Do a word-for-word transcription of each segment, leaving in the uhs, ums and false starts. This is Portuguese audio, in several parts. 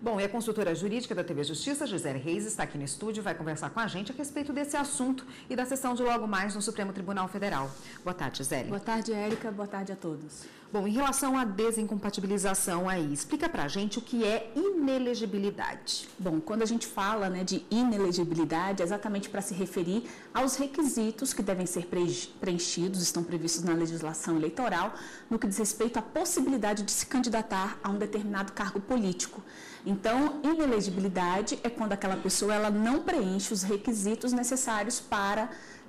Bom, e a consultora jurídica da T V Justiça, Gisele Reis, está aqui no estúdio e vai conversar com a gente a respeito desse assunto e da sessão de logo mais no Supremo Tribunal Federal. Boa tarde, Gisele. Boa tarde, Érica. Boa tarde a todos. Bom, em relação à desincompatibilização aí, explica pra gente o que é inelegibilidade. Bom, quando a gente fala, né, de inelegibilidade, é exatamente para se referir aos requisitos que devem ser preenchidos, estão previstos na legislação eleitoral, no que diz respeito à possibilidade de se candidatar a um determinado cargo político. Então, inelegibilidade é quando aquela pessoa ela não preenche os requisitos necessários para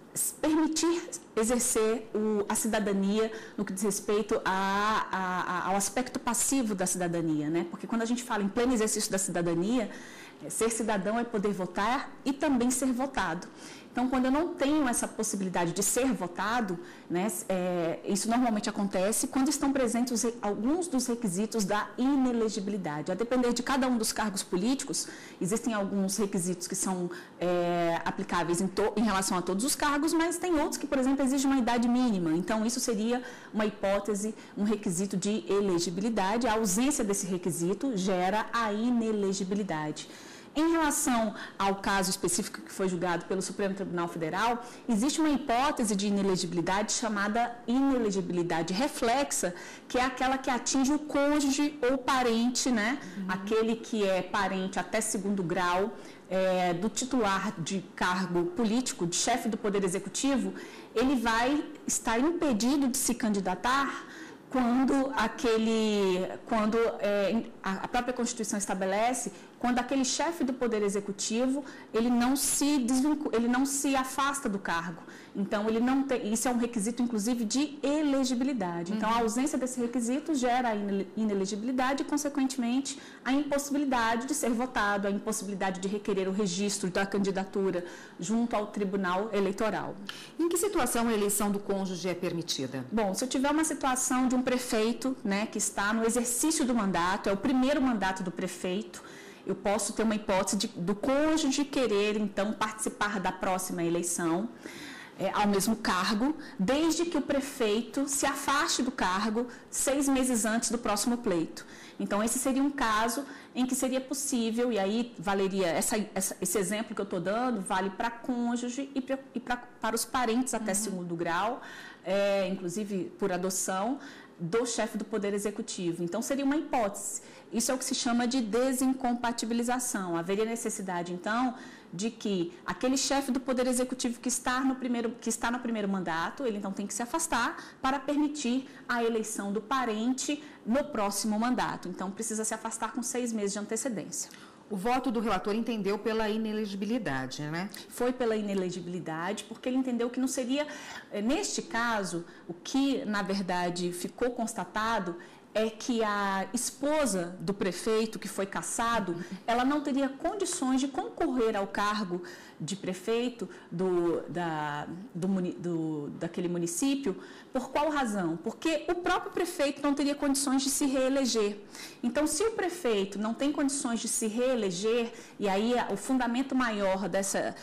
permitir exercer o, a cidadania no que diz respeito a, a, a, ao aspecto passivo da cidadania, né? Porque quando a gente fala em pleno exercício da cidadania, ser cidadão é poder votar e também ser votado. Então, quando eu não tenho essa possibilidade de ser votado, né, é, isso normalmente acontece quando estão presentes os, alguns dos requisitos da inelegibilidade. A depender de cada um dos cargos políticos, existem alguns requisitos que são é, aplicáveis em, to, em relação a todos os cargos, mas tem outros que, por exemplo, exigem uma idade mínima. Então, isso seria uma hipótese, um requisito de elegibilidade. A ausência desse requisito gera a inelegibilidade. Em relação ao caso específico que foi julgado pelo Supremo Tribunal Federal, existe uma hipótese de inelegibilidade chamada inelegibilidade reflexa, que é aquela que atinge o cônjuge ou parente, né? Uhum. Aquele que é parente até segundo grau é, do titular de cargo político, de chefe do Poder Executivo, ele vai estar impedido de se candidatar quando aquele, quando é, a própria Constituição estabelece, quando aquele chefe do Poder Executivo, ele não se desvincula, ele não se afasta do cargo. Então, ele não tem, isso é um requisito, inclusive, de elegibilidade. Então, a ausência desse requisito gera a inelegibilidade e, consequentemente, a impossibilidade de ser votado, a impossibilidade de requerer o registro da candidatura junto ao Tribunal Eleitoral. Em que situação a eleição do cônjuge é permitida? Bom, se eu tiver uma situação de um prefeito, né, que está no exercício do mandato, é o primeiro mandato do prefeito, eu posso ter uma hipótese de, do cônjuge querer, então, participar da próxima eleição é, ao mesmo cargo, desde que o prefeito se afaste do cargo seis meses antes do próximo pleito. Então, esse seria um caso em que seria possível, e aí valeria, essa, essa, esse exemplo que eu estou dando, vale para cônjuge e, pra, e pra, para os parentes até uhum. segundo grau, é, inclusive por adoção, do chefe do Poder Executivo. Então, seria uma hipótese. Isso é o que se chama de desincompatibilização. Haveria necessidade, então, de que aquele chefe do Poder Executivo que está no primeiro, que está no primeiro mandato, ele então tem que se afastar para permitir a eleição do parente no próximo mandato. Então, precisa se afastar com seis meses de antecedência. O voto do relator entendeu pela inelegibilidade, né? Foi pela inelegibilidade, porque ele entendeu que não seria, neste caso, o que, na verdade, ficou constatado é que a esposa do prefeito que foi cassado, ela não teria condições de concorrer ao cargo de prefeito do, da, do, do, daquele município. Por qual razão? Porque o próprio prefeito não teria condições de se reeleger. Então, se o prefeito não tem condições de se reeleger, e aí o fundamento maior dessa,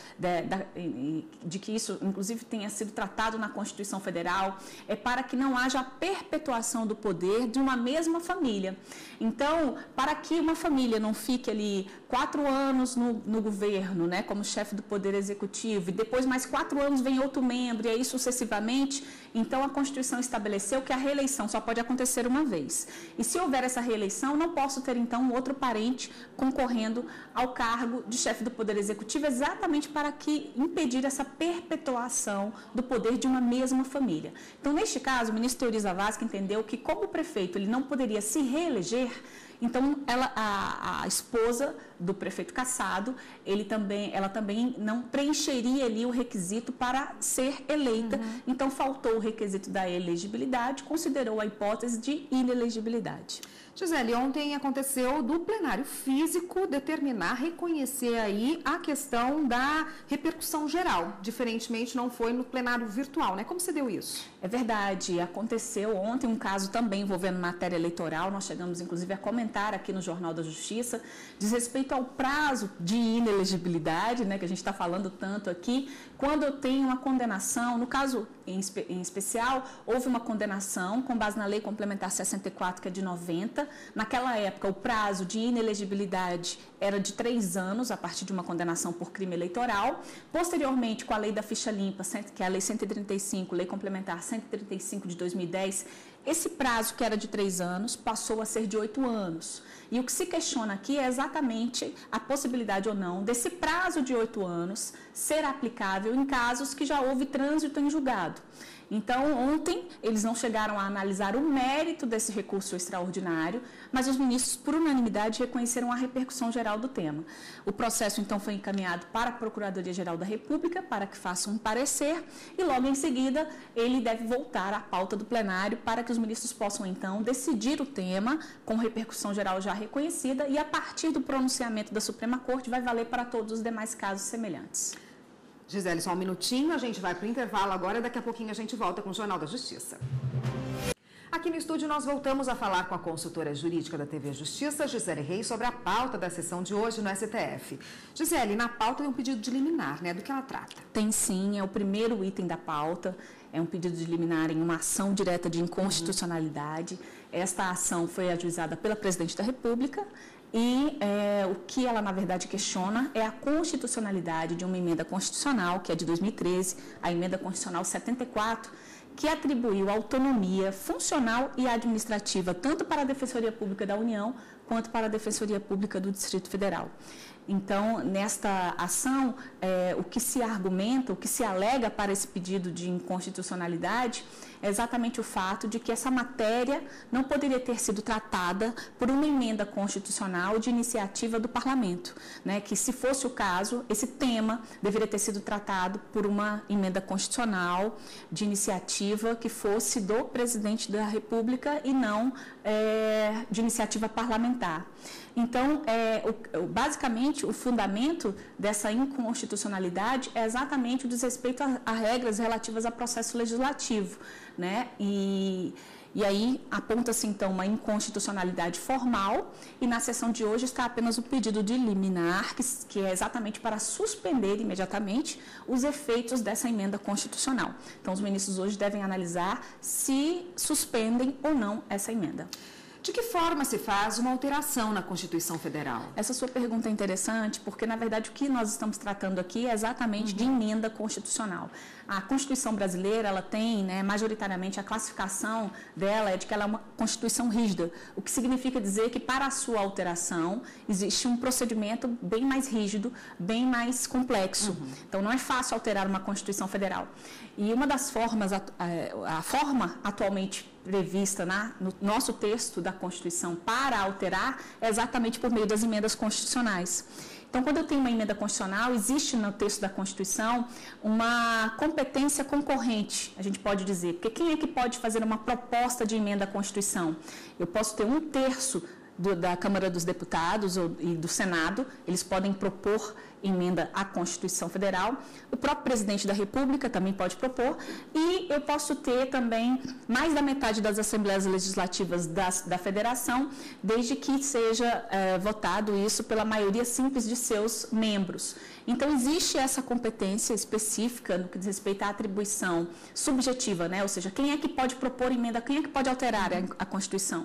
de, de que isso, inclusive, tenha sido tratado na Constituição Federal, é para que não haja a perpetuação do poder de uma mesma família. Então, para que uma família não fique ali quatro anos no, no governo, né, como chefe do Poder Executivo, e depois mais quatro anos vem outro membro, e aí sucessivamente, então a Constituição estabeleceu que a reeleição só pode acontecer uma vez. E se houver essa reeleição, não posso ter então outro parente concorrendo ao cargo de chefe do Poder Executivo, exatamente para que impedir essa perpetuação do poder de uma mesma família. Então, neste caso, o ministro Teori Zavascki entendeu que, como o prefeito ele não poderia se reeleger, então ela, a, a esposa do prefeito cassado, ele também, ela também não preencheria ali o requisito para ser eleita. Uhum. Então faltou o requisito da elegibilidade, considerou a hipótese de inelegibilidade. Gisele, ontem aconteceu do plenário físico determinar, reconhecer aí a questão da repercussão geral. Diferentemente, não foi no plenário virtual, né? Como se deu isso? É verdade. Aconteceu ontem um caso também envolvendo matéria eleitoral. Nós chegamos, inclusive, a comentar comentário aqui no Jornal da Justiça, diz respeito ao prazo de inelegibilidade, né, que a gente está falando tanto aqui, quando eu tenho uma condenação, no caso em, espe em especial, houve uma condenação com base na Lei Complementar sessenta e quatro, que é de noventa. Naquela época, o prazo de inelegibilidade era de três anos, a partir de uma condenação por crime eleitoral. Posteriormente, com a Lei da Ficha Limpa, que é a Lei cento e trinta e cinco, Lei Complementar cento e trinta e cinco de dois mil e dez, esse prazo, que era de três anos, passou a ser de oito anos. E o que se questiona aqui é exatamente a possibilidade ou não desse prazo de oito anos ser aplicável em casos que já houve trânsito em julgado. Então, ontem, eles não chegaram a analisar o mérito desse recurso extraordinário, mas os ministros, por unanimidade, reconheceram a repercussão geral do tema. O processo, então, foi encaminhado para a Procuradoria-Geral da República, para que faça um parecer, e logo em seguida, ele deve voltar à pauta do plenário para que os ministros possam, então, decidir o tema com repercussão geral já reconhecida, e a partir do pronunciamento da Suprema Corte, vai valer para todos os demais casos semelhantes. Gisele, só um minutinho, a gente vai para o intervalo agora, daqui a pouquinho a gente volta com o Jornal da Justiça. Aqui no estúdio nós voltamos a falar com a consultora jurídica da T V Justiça, Gisele Reis, sobre a pauta da sessão de hoje no S T F. Gisele, na pauta tem um pedido de liminar, né? Do que ela trata? Tem sim, é o primeiro item da pauta, é um pedido de liminar em uma ação direta de inconstitucionalidade. Uhum. Esta ação foi ajuizada pela Presidente da República. E é, o que ela, na verdade, questiona é a constitucionalidade de uma emenda constitucional, que é de dois mil e treze, a emenda constitucional setenta e quatro, que atribuiu autonomia funcional e administrativa tanto para a Defensoria Pública da União quanto para a Defensoria Pública do Distrito Federal. Então, nesta ação, é, o que se argumenta, o que se alega para esse pedido de inconstitucionalidade é exatamente o fato de que essa matéria não poderia ter sido tratada por uma emenda constitucional de iniciativa do Parlamento, né? Que, se fosse o caso, esse tema deveria ter sido tratado por uma emenda constitucional de iniciativa que fosse do Presidente da República e não é, de iniciativa parlamentar. Então, é, o, basicamente, o fundamento dessa inconstitucionalidade é exatamente o desrespeito a, a regras relativas ao processo legislativo, né? E, e aí aponta-se, então, uma inconstitucionalidade formal, e na sessão de hoje está apenas o pedido de liminar, que, que é exatamente para suspender imediatamente os efeitos dessa emenda constitucional. Então, os ministros hoje devem analisar se suspendem ou não essa emenda. De que forma se faz uma alteração na Constituição Federal? Essa sua pergunta é interessante, porque, na verdade, o que nós estamos tratando aqui é exatamente uhum. de emenda constitucional. A Constituição brasileira, ela tem, né, majoritariamente, a classificação dela é de que ela é uma Constituição rígida, o que significa dizer que, para a sua alteração, existe um procedimento bem mais rígido, bem mais complexo. Uhum. Então, não é fácil alterar uma Constituição Federal. E uma das formas, a, a, a forma atualmente prevista na, no nosso texto da Constituição para alterar é exatamente por meio das emendas constitucionais. Então, quando eu tenho uma emenda constitucional, existe no texto da Constituição uma competência concorrente, a gente pode dizer, porque quem é que pode fazer uma proposta de emenda à Constituição? Eu posso ter um terço do, da Câmara dos Deputados ou, e do Senado, eles podem propor emenda à Constituição Federal, o próprio Presidente da República também pode propor, e eu posso ter também mais da metade das Assembleias Legislativas das, da Federação, desde que seja é, votado isso pela maioria simples de seus membros. Então, existe essa competência específica no que diz respeito à atribuição subjetiva, né? Ou seja, quem é que pode propor emenda, quem é que pode alterar a, a Constituição?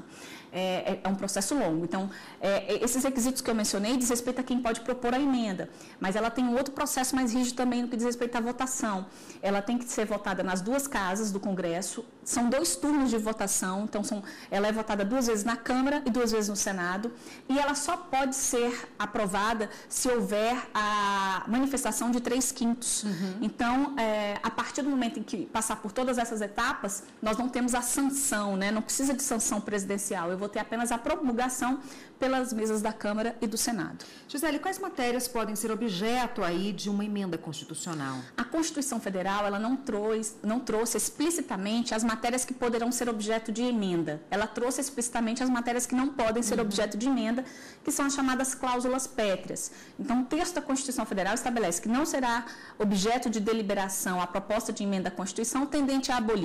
É, é um processo longo. Então, é, esses requisitos que eu mencionei diz respeito a quem pode propor a emenda, mas ela tem um outro processo mais rígido também no que diz respeito à votação. Ela tem que ser votada nas duas casas do Congresso, são dois turnos de votação, então são, ela é votada duas vezes na Câmara e duas vezes no Senado, e ela só pode ser aprovada se houver a manifestação de três quintos. Uhum. Então, é, a partir do momento em que passar por todas essas etapas, nós não temos a sanção, né? Não precisa de sanção presidencial, eu vou ter apenas a promulgação pelas mesas da Câmara e do Senado. Gisele, quais matérias podem ser objeto aí de uma emenda constitucional? A Constituição Federal, ela não trouxe, não trouxe explicitamente as matérias que poderão ser objeto de emenda. Ela trouxe explicitamente as matérias que não podem ser uhum. objeto de emenda, que são as chamadas cláusulas pétreas. Então, o texto da Constituição Federal estabelece que não será objeto de deliberação a proposta de emenda à Constituição tendente a abolir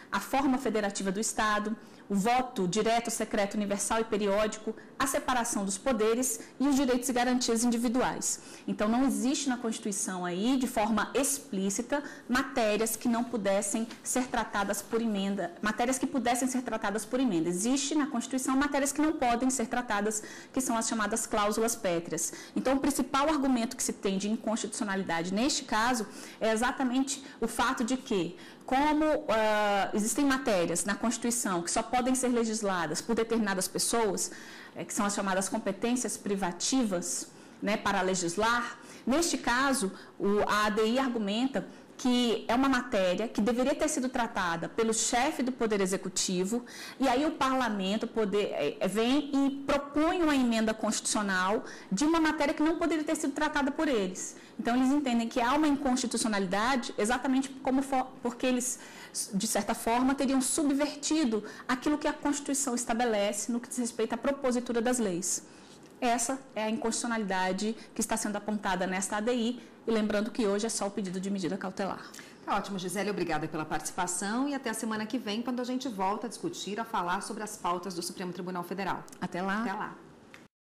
a forma federativa do Estado, o voto direto, secreto, universal e periódico, a separação dos poderes e os direitos e garantias individuais. Então, não existe na Constituição aí, de forma explícita, matérias que não pudessem ser tratadas por emenda, matérias que pudessem ser tratadas por emenda. Existe na Constituição matérias que não podem ser tratadas, que são as chamadas cláusulas pétreas. Então, o principal argumento que se tem de inconstitucionalidade neste caso é exatamente o fato de que, como uh, existem matérias na Constituição que só podem ser legisladas por determinadas pessoas, é, que são as chamadas competências privativas, né, para legislar, neste caso, o, a A D I argumenta que é uma matéria que deveria ter sido tratada pelo chefe do Poder Executivo, e aí o Parlamento poder, é, vem e propõe uma emenda constitucional de uma matéria que não poderia ter sido tratada por eles. Então, eles entendem que há uma inconstitucionalidade exatamente como for, porque eles, de certa forma, teriam subvertido aquilo que a Constituição estabelece no que diz respeito à propositura das leis. Essa é a inconstitucionalidade que está sendo apontada nesta A D I, e lembrando que hoje é só o pedido de medida cautelar. Tá ótimo, Gisele, obrigada pela participação e até a semana que vem, quando a gente volta a discutir, a falar sobre as pautas do Supremo Tribunal Federal. Até lá. Até lá.